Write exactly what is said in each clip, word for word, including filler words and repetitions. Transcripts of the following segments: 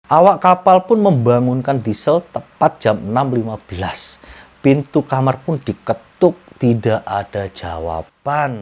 Awak kapal pun membangunkan Diesel tepat jam enam lima belas. Pintu kamar pun diketuk, tidak ada jawaban.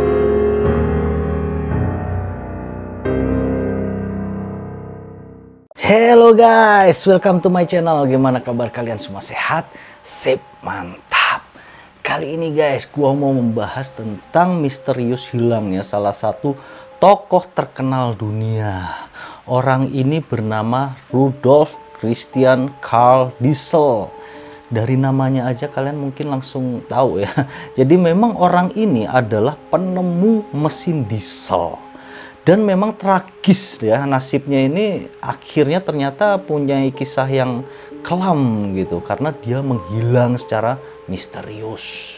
Hello guys, welcome to my channel. Gimana kabar kalian semua, sehat? Sip, mantap. Kali ini guys, gua mau membahas tentang misterius hilangnya salah satu tokoh terkenal dunia. Orang ini bernama Rudolf Christian Carl Diesel. Dari namanya aja kalian mungkin langsung tahu ya. Jadi memang orang ini adalah penemu mesin diesel. Dan memang tragis ya, nasibnya ini akhirnya ternyata punya kisah yang kelam gitu. Karena dia menghilang secara misterius.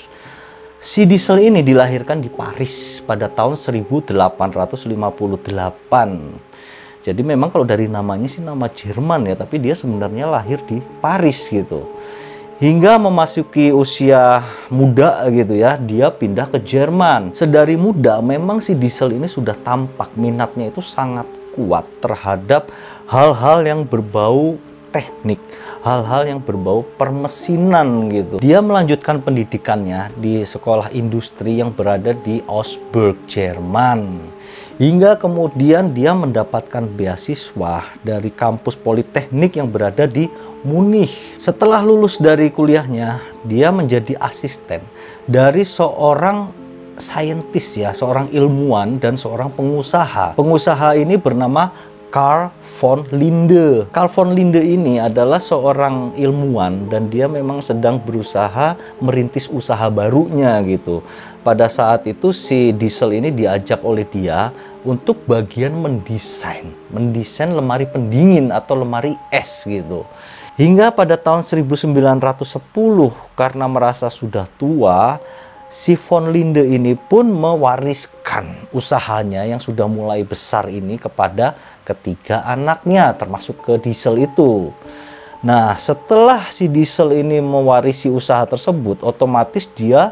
Si Diesel ini dilahirkan di Paris pada tahun seribu delapan ratus lima puluh delapan. Jadi memang kalau dari namanya sih nama Jerman ya, tapi dia sebenarnya lahir di Paris gitu. Hingga memasuki usia muda gitu ya, dia pindah ke Jerman. Sedari muda memang si Diesel ini sudah tampak minatnya itu sangat kuat terhadap hal-hal yang berbau teknik, hal-hal yang berbau permesinan gitu. Dia melanjutkan pendidikannya di sekolah industri yang berada di Augsburg, Jerman. Hingga kemudian dia mendapatkan beasiswa dari kampus politeknik yang berada di Munich. Setelah lulus dari kuliahnya, dia menjadi asisten dari seorang saintis ya, seorang ilmuwan dan seorang pengusaha. Pengusaha ini bernama Carl von Linde. Carl von Linde ini adalah seorang ilmuwan dan dia memang sedang berusaha merintis usaha barunya gitu. Pada saat itu si Diesel ini diajak oleh dia untuk bagian mendesain, mendesain lemari pendingin atau lemari es gitu. Hingga pada tahun seribu sembilan ratus sepuluh karena merasa sudah tua, si von Linde ini pun mewariskan usahanya yang sudah mulai besar ini kepada ketiga anaknya, termasuk ke Diesel itu. Nah, setelah si Diesel ini mewarisi usaha tersebut, otomatis dia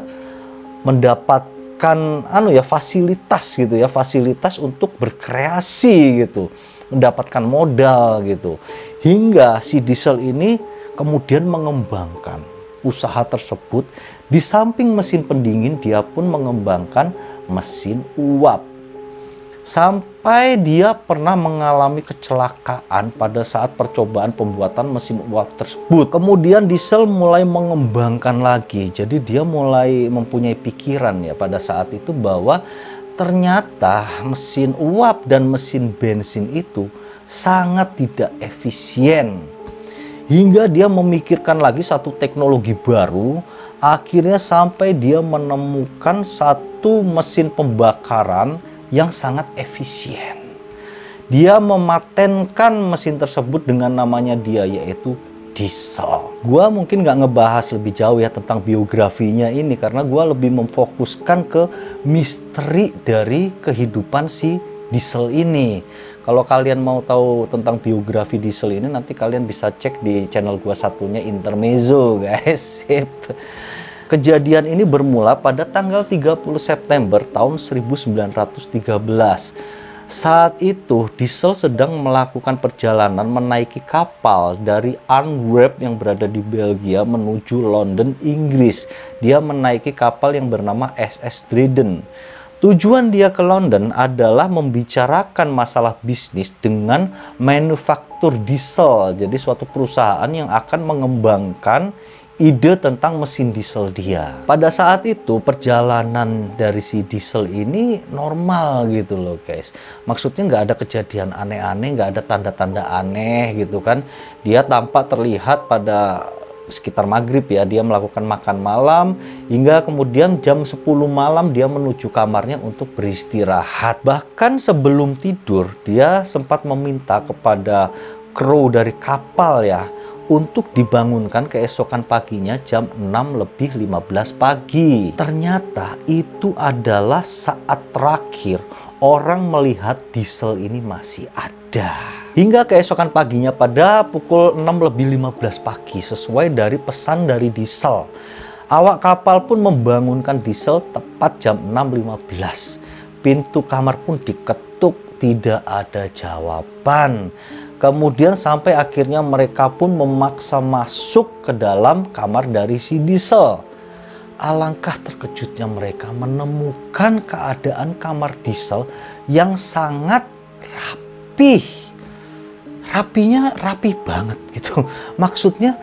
mendapatkan anu ya fasilitas gitu ya, fasilitas untuk berkreasi gitu, mendapatkan modal gitu. Hingga si Diesel ini kemudian mengembangkan usaha tersebut. Di samping mesin pendingin, dia pun mengembangkan mesin uap. Sampai dia pernah mengalami kecelakaan pada saat percobaan pembuatan mesin uap tersebut. Kemudian Diesel mulai mengembangkan lagi. Jadi dia mulai mempunyai pikiran ya pada saat itu bahwa ternyata mesin uap dan mesin bensin itu sangat tidak efisien. Hingga dia memikirkan lagi satu teknologi baru. Akhirnya sampai dia menemukan satu mesin pembakaran yang sangat efisien. Dia mematenkan mesin tersebut dengan namanya dia, yaitu Diesel. Gua mungkin nggak ngebahas lebih jauh ya tentang biografinya ini, karena gua lebih memfokuskan ke misteri dari kehidupan si Diesel ini. Kalau kalian mau tahu tentang biografi Diesel ini, nanti kalian bisa cek di channel gua satunya Intermezzo guys. Sip. Kejadian ini bermula pada tanggal tiga puluh September tahun seribu sembilan ratus tiga belas. Saat itu Diesel sedang melakukan perjalanan menaiki kapal dari Antwerp yang berada di Belgia menuju London, Inggris. Dia menaiki kapal yang bernama S S Dryden. Tujuan dia ke London adalah membicarakan masalah bisnis dengan manufaktur diesel. Jadi suatu perusahaan yang akan mengembangkan ide tentang mesin diesel dia. Pada saat itu perjalanan dari si Diesel ini normal gitu loh guys. Maksudnya nggak ada kejadian aneh-aneh, nggak ada tanda-tanda aneh gitu kan. Dia tampak terlihat pada sekitar maghrib ya, dia melakukan makan malam, hingga kemudian jam sepuluh malam dia menuju kamarnya untuk beristirahat. Bahkan sebelum tidur dia sempat meminta kepada kru dari kapal ya untuk dibangunkan keesokan paginya jam enam lebih lima belas pagi. Ternyata itu adalah saat terakhir orang melihat Diesel ini masih ada. Hingga keesokan paginya pada pukul enam lebih lima belas pagi, sesuai dari pesan dari Diesel, awak kapal pun membangunkan Diesel tepat jam enam lima belas. Pintu kamar pun diketuk, tidak ada jawaban. Kemudian sampai akhirnya mereka pun memaksa masuk ke dalam kamar dari si Diesel. Alangkah terkejutnya mereka menemukan keadaan kamar Diesel yang sangat rapih. Rapinya rapih banget gitu. Maksudnya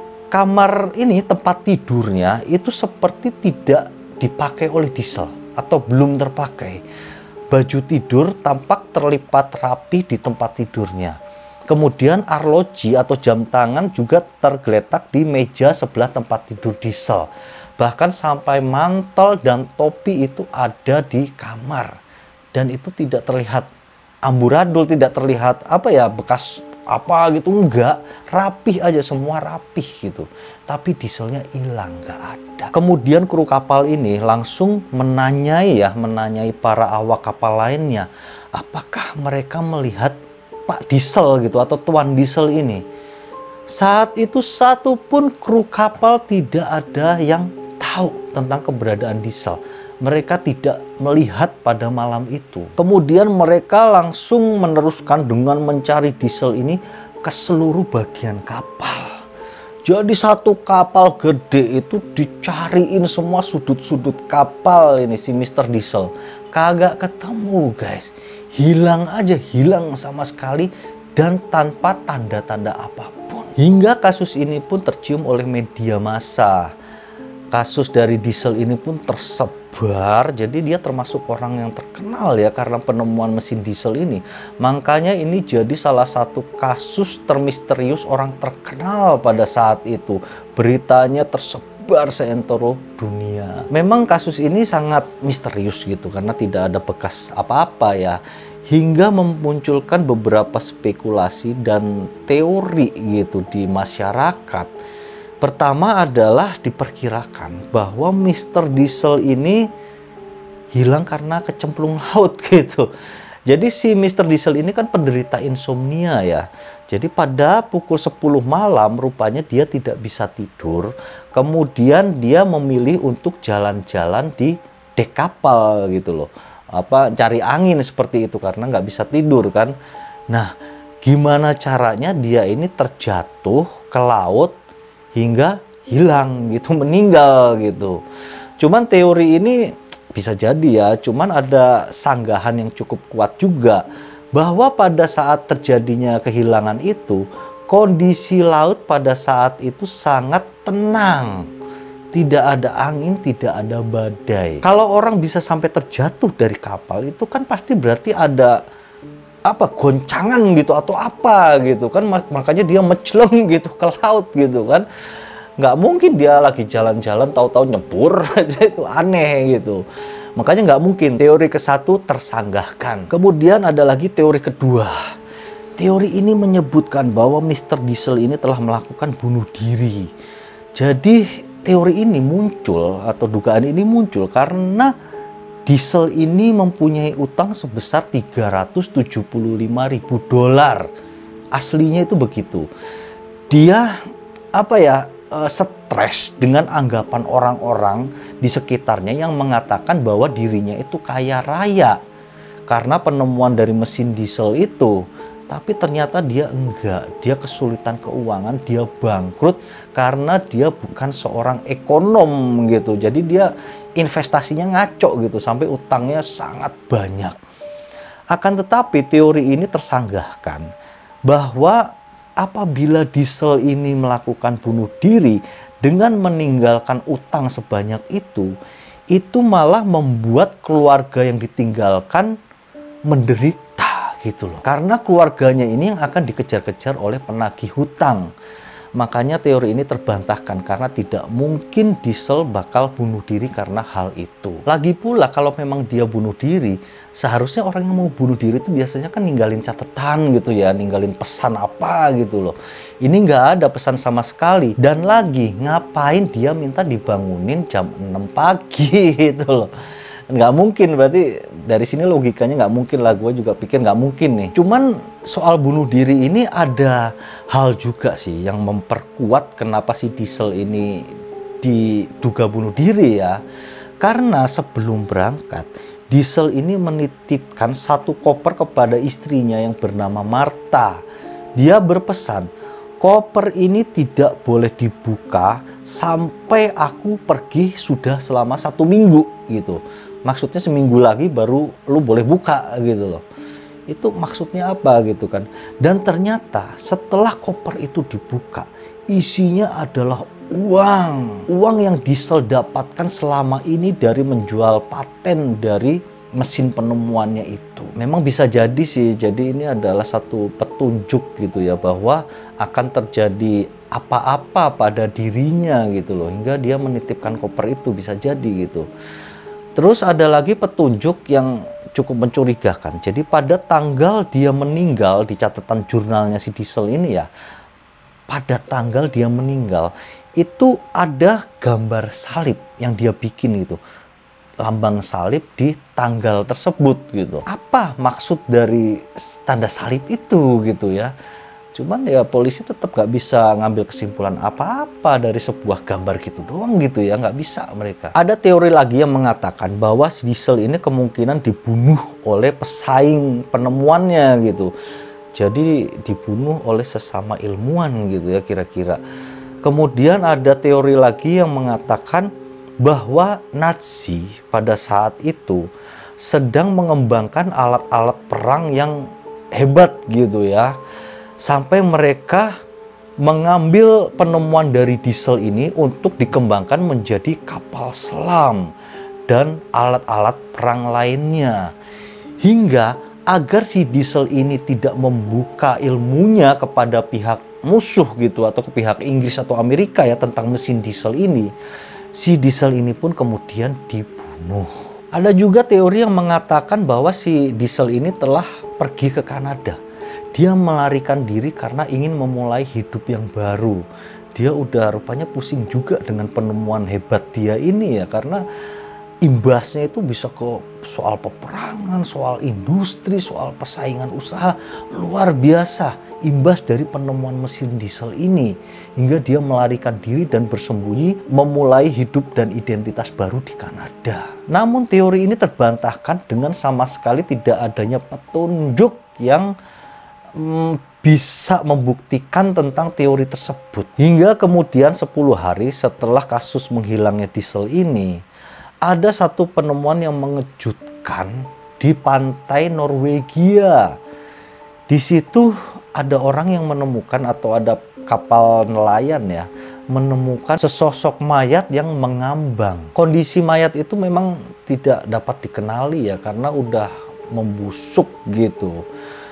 kamar ini, tempat tidurnya itu seperti tidak dipakai oleh Diesel atau belum terpakai. Baju tidur tampak terlipat rapi di tempat tidurnya. Kemudian arloji atau jam tangan juga tergeletak di meja sebelah tempat tidur Diesel. Bahkan sampai mantel dan topi itu ada di kamar. Dan itu tidak terlihat amburadul, tidak terlihat apa ya, bekas apa gitu, enggak. Rapih aja, semua rapih gitu. Tapi Dieselnya hilang, nggak ada. Kemudian kru kapal ini langsung menanyai ya, menanyai para awak kapal lainnya. Apakah mereka melihat Pak Diesel gitu atau Tuan Diesel ini? Saat itu satu pun kru kapal tidak ada yang tahu tentang keberadaan Diesel. Mereka tidak melihat pada malam itu. Kemudian mereka langsung meneruskan dengan mencari Diesel ini ke seluruh bagian kapal. Jadi satu kapal gede itu dicariin semua sudut-sudut kapal ini si mister Diesel. Kagak ketemu guys. Hilang aja, hilang sama sekali dan tanpa tanda-tanda apapun. Hingga kasus ini pun tercium oleh media massa. Kasus dari Diesel ini pun tersebar, jadi dia termasuk orang yang terkenal ya karena penemuan mesin diesel ini. Makanya ini jadi salah satu kasus termisterius orang terkenal pada saat itu. Beritanya tersebar seantero dunia. Memang kasus ini sangat misterius gitu karena tidak ada bekas apa-apa ya. Hingga memunculkan beberapa spekulasi dan teori gitu di masyarakat. Pertama adalah diperkirakan bahwa mister Diesel ini hilang karena kecemplung laut gitu. Jadi si mister Diesel ini kan penderita insomnia ya. Jadi pada pukul sepuluh malam rupanya dia tidak bisa tidur. Kemudian dia memilih untuk jalan-jalan di dek kapal gitu loh. Apa, cari angin seperti itu karena nggak bisa tidur kan. Nah, gimana caranya dia ini terjatuh ke laut hingga hilang gitu, meninggal gitu. Cuman teori ini bisa jadi ya, cuman ada sanggahan yang cukup kuat juga bahwa pada saat terjadinya kehilangan itu, kondisi laut pada saat itu sangat tenang. Tidak ada angin, tidak ada badai. Kalau orang bisa sampai terjatuh dari kapal itu kan pasti berarti ada apa, goncangan gitu atau apa gitu kan, makanya dia mecleng gitu ke laut gitu kan. Nggak mungkin dia lagi jalan-jalan tahu-tahu nyebur aja, itu aneh gitu. Makanya nggak mungkin. Teori ke satu tersanggahkan. Kemudian ada lagi teori kedua. Teori ini menyebutkan bahwa mister Diesel ini telah melakukan bunuh diri. Jadi teori ini muncul atau dugaan ini muncul karena Diesel ini mempunyai utang sebesar tiga ratus tujuh puluh lima ribu dolar. Aslinya itu begitu. Dia apa ya, e, stres dengan anggapan orang-orang di sekitarnya yang mengatakan bahwa dirinya itu kaya raya karena penemuan dari mesin diesel itu. Tapi ternyata dia enggak, dia kesulitan keuangan, dia bangkrut karena dia bukan seorang ekonom gitu. Jadi dia investasinya ngaco gitu sampai utangnya sangat banyak. Akan tetapi teori ini tersanggahkan bahwa apabila Diesel ini melakukan bunuh diri dengan meninggalkan utang sebanyak itu, itu malah membuat keluarga yang ditinggalkan menderita gitu loh. Karena keluarganya ini yang akan dikejar-kejar oleh penagih hutang. Makanya teori ini terbantahkan karena tidak mungkin Diesel bakal bunuh diri karena hal itu. Lagi pula kalau memang dia bunuh diri, seharusnya orang yang mau bunuh diri itu biasanya kan ninggalin catatan gitu ya, ninggalin pesan apa gitu loh. Ini nggak ada pesan sama sekali. Dan lagi, ngapain dia minta dibangunin jam enam pagi gitu loh. Nggak mungkin, berarti dari sini logikanya nggak mungkin lah. Gue juga pikir nggak mungkin nih. Cuman soal bunuh diri ini ada hal juga sih yang memperkuat kenapa si Diesel ini diduga bunuh diri ya. Karena sebelum berangkat, Diesel ini menitipkan satu koper kepada istrinya yang bernama Martha. Dia berpesan, koper ini tidak boleh dibuka sampai aku pergi sudah selama satu minggu gitu. Maksudnya seminggu lagi baru lu boleh buka gitu loh. Itu maksudnya apa gitu kan. Dan ternyata setelah koper itu dibuka, isinya adalah uang. Uang yang Diesel dapatkan selama ini dari menjual paten dari mesin penemuannya itu. Memang bisa jadi sih, jadi ini adalah satu petunjuk gitu ya, bahwa akan terjadi apa-apa pada dirinya gitu loh, hingga dia menitipkan koper itu, bisa jadi gitu. Terus ada lagi petunjuk yang cukup mencurigakan. Jadi pada tanggal dia meninggal, di catatan jurnalnya si Diesel ini ya, pada tanggal dia meninggal itu ada gambar salib yang dia bikin gitu, lambang salib di tanggal tersebut gitu. Apa maksud dari tanda salib itu gitu ya? Cuman ya polisi tetap gak bisa ngambil kesimpulan apa-apa dari sebuah gambar gitu doang gitu ya, nggak bisa mereka. Ada teori lagi yang mengatakan bahwa si Diesel ini kemungkinan dibunuh oleh pesaing penemuannya gitu. Jadi dibunuh oleh sesama ilmuwan gitu ya kira-kira. Kemudian ada teori lagi yang mengatakan bahwa Nazi pada saat itu sedang mengembangkan alat-alat perang yang hebat gitu ya. Sampai mereka mengambil penemuan dari Diesel ini untuk dikembangkan menjadi kapal selam dan alat-alat perang lainnya. Hingga agar si Diesel ini tidak membuka ilmunya kepada pihak musuh gitu, atau ke pihak Inggris atau Amerika ya, tentang mesin diesel ini, si Diesel ini pun kemudian dibunuh. Ada juga teori yang mengatakan bahwa si Diesel ini telah pergi ke Kanada. Dia melarikan diri karena ingin memulai hidup yang baru. Dia udah rupanya pusing juga dengan penemuan hebat dia ini ya, karena imbasnya itu bisa ke soal peperangan, soal industri, soal persaingan usaha. Luar biasa imbas dari penemuan mesin diesel ini, hingga dia melarikan diri dan bersembunyi memulai hidup dan identitas baru di Kanada. Namun teori ini terbantahkan dengan sama sekali tidak adanya petunjuk yang hmm, bisa membuktikan tentang teori tersebut. Hingga kemudian sepuluh hari setelah kasus menghilangnya Diesel ini, ada satu penemuan yang mengejutkan di pantai Norwegia. Di situ ada orang yang menemukan, atau ada kapal nelayan ya, menemukan sesosok mayat yang mengambang. Kondisi mayat itu memang tidak dapat dikenali ya, karena udah membusuk gitu.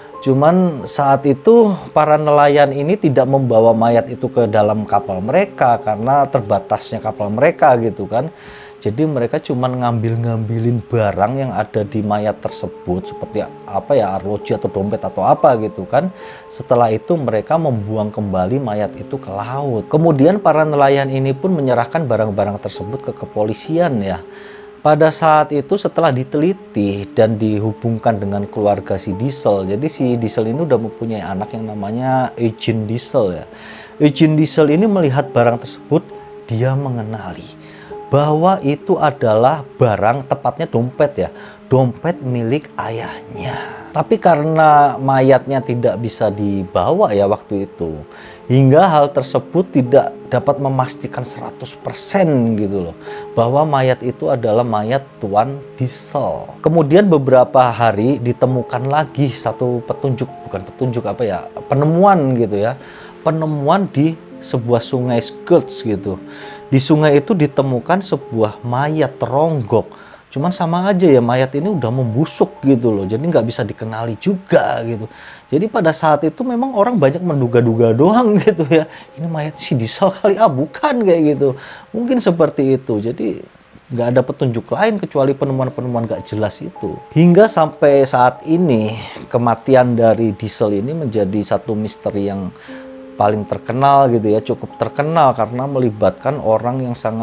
Cuman saat itu para nelayan ini tidak membawa mayat itu ke dalam kapal mereka karena terbatasnya kapal mereka gitu kan. Jadi mereka cuma ngambil-ngambilin barang yang ada di mayat tersebut, seperti apa ya, arloji atau dompet atau apa gitu kan. Setelah itu mereka membuang kembali mayat itu ke laut. Kemudian para nelayan ini pun menyerahkan barang-barang tersebut ke kepolisian ya. Pada saat itu setelah diteliti dan dihubungkan dengan keluarga si Diesel, jadi si Diesel ini udah mempunyai anak yang namanya Eugene Diesel ya. Eugene Diesel ini melihat barang tersebut, dia mengenali bahwa itu adalah barang, tepatnya dompet ya, dompet milik ayahnya. Tapi karena mayatnya tidak bisa dibawa ya waktu itu, hingga hal tersebut tidak dapat memastikan seratus persen gitu loh, bahwa mayat itu adalah mayat Tuan Diesel. Kemudian beberapa hari ditemukan lagi satu petunjuk, bukan petunjuk apa ya, penemuan gitu ya, penemuan di sebuah sungai Scots gitu. Di sungai itu ditemukan sebuah mayat teronggok. Cuman sama aja ya, mayat ini udah membusuk gitu loh. Jadi nggak bisa dikenali juga gitu. Jadi pada saat itu memang orang banyak menduga-duga doang gitu ya. Ini mayat si Diesel kali, ah bukan kayak gitu. Mungkin seperti itu. Jadi nggak ada petunjuk lain kecuali penemuan-penemuan nggak jelas itu. Hingga sampai saat ini kematian dari Diesel ini menjadi satu misteri yang paling terkenal gitu ya, cukup terkenal karena melibatkan orang yang sangat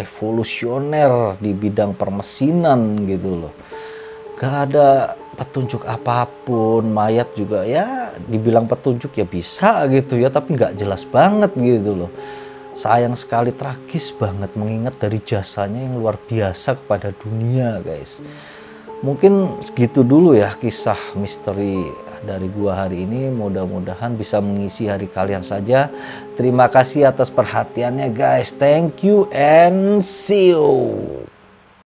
revolusioner di bidang permesinan gitu loh. Gak ada petunjuk apapun, mayat juga ya dibilang petunjuk ya bisa gitu ya, tapi nggak jelas banget gitu loh. Sayang sekali, tragis banget mengingat dari jasanya yang luar biasa kepada dunia guys. Mungkin segitu dulu ya kisah misteri dari gua hari ini. Mudah-mudahan bisa mengisi hari kalian saja. Terima kasih atas perhatiannya guys. Thank you and see you.